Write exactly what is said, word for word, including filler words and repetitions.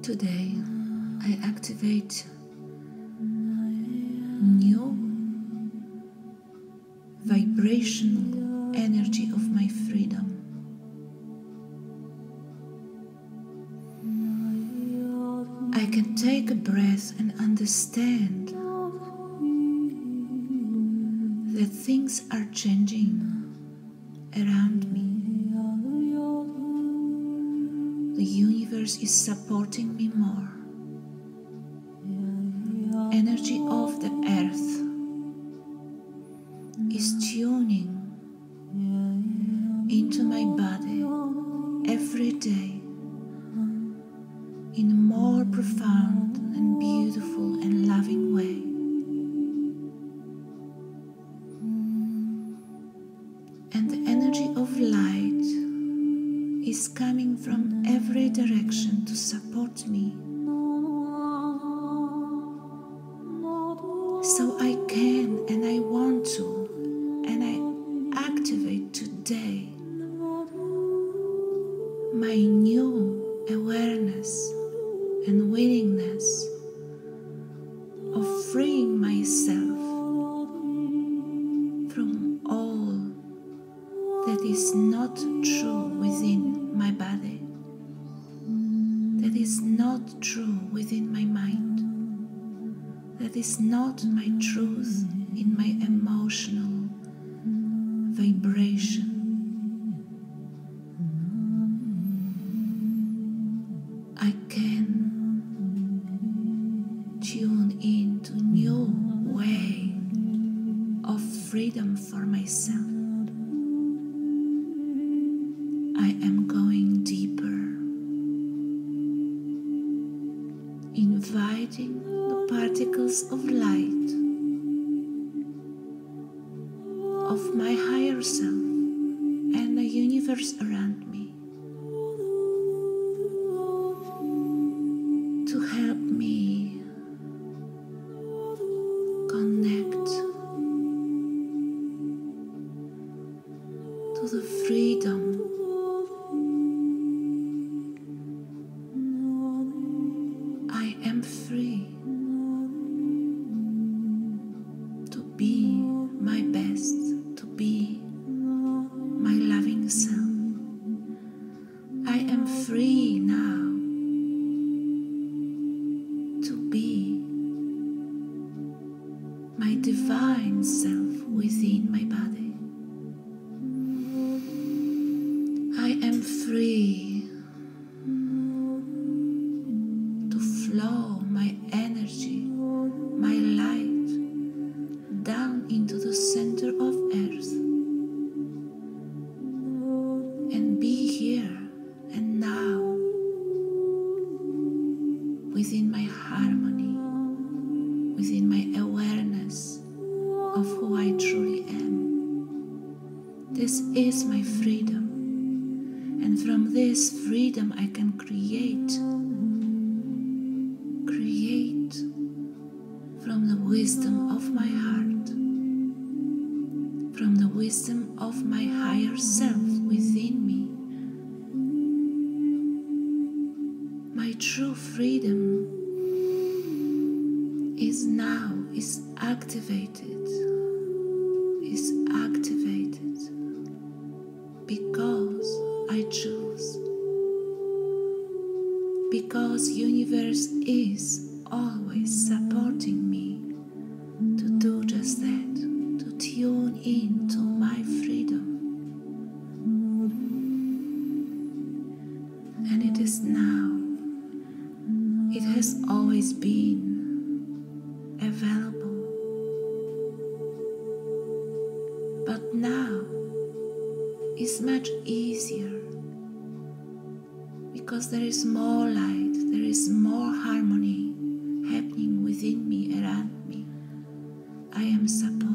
Today I activate new vibrational energy of my freedom. I can take a breath and understand that things are changing around me. The universe is supporting me more. Energy of the earth is tuning into my body every day in a more profound and beautiful and loving way. And the energy of light is coming from every direction to support me, so I can and I want to and I activate today my new awareness and willingness of freeing myself from all that is not true within my body, that is not true within my mind, that is not my truth in my emotional vibration. I can tune into a new way of freedom for myself. I am going deeper, inviting the particles of light of my higher self and the universe around me to help me connect to the freedom I am free to be my best, to be my loving self. I am free now to be my divine self within my body. I am free to flow my energy, my light down into the center of earth and be here and now within my harmony, within my awareness of who I truly am. This is my freedom, and from this freedom I can create create from the wisdom of my heart, from the wisdom of my higher self within me. My true freedom is now, is activated, is activated because I choose, because universe is always supporting me to do just that, to tune into my freedom. And it is now, it has always been available, but now it's much easier because there is more light, there is more harmony happening within me, around me. I am supported.